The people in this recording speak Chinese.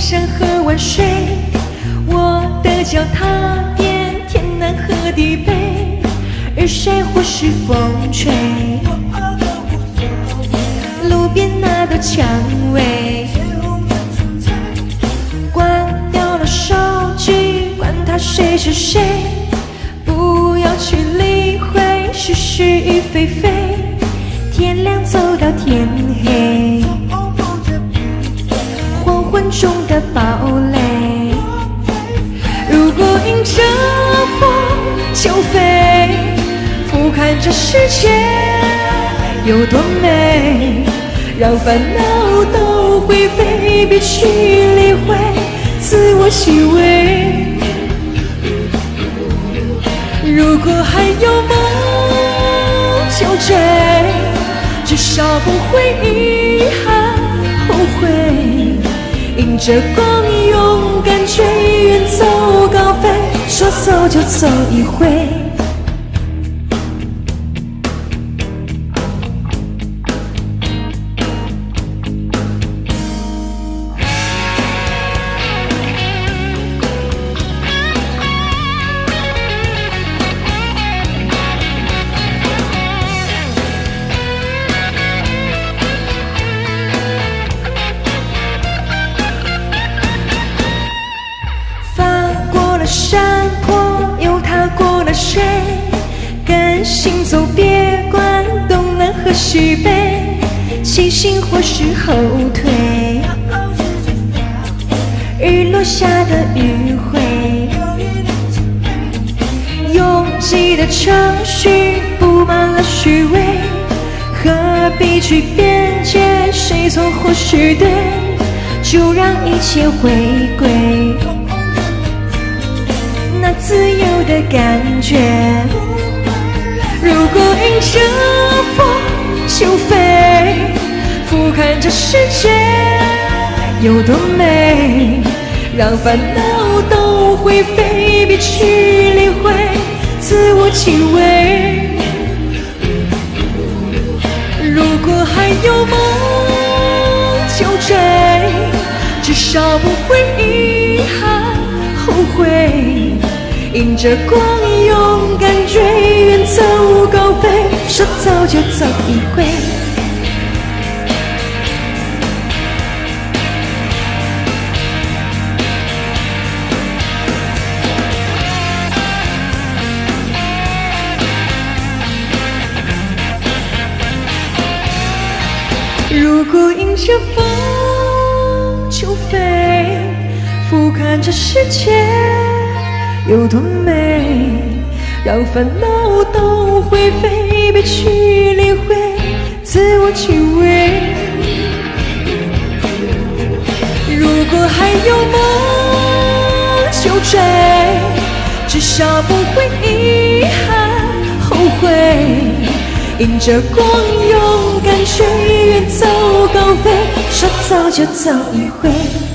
山河万水，我的脚踏遍天南和地北，日晒或是风吹，路边那道蔷薇，关掉了手机，管他谁是谁，不要去理会是是非非，天亮走到天黑，黄昏中的堡垒，如果迎着风就飞，俯瞰这世界有多美，让烦恼都灰飞，别去理会自我虚伪。如果还有梦就追，至少不会遗憾后悔，迎着光勇敢追，远走高飞，说走就走一回。山坡又踏过了水，跟行走别管东南和西北，前行或是后退，日落下的余晖，拥挤的程序布满了虚伪，何必去辩解谁错或是对，就让一切回归那自由的感觉。如果迎着风就飞，俯瞰这世界有多美，让烦恼都灰飞，别去理会自我欺伪。如果还有梦就追，至少不会遗憾后悔，迎着光勇敢追，远走高飞，说走就走一回。如果迎着风就飞，俯瞰这世界有多美，让烦恼都灰飞，别去理会自我欺伪。如果还有梦就追，至少不会遗憾后悔，迎着光勇敢追，远走高飞，说走就走一回。